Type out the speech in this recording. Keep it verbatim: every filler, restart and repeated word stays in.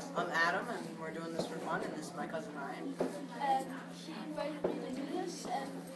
I'm Adam, and we're doing this for fun, and this is my cousin Ryan. And he invited me to do this, and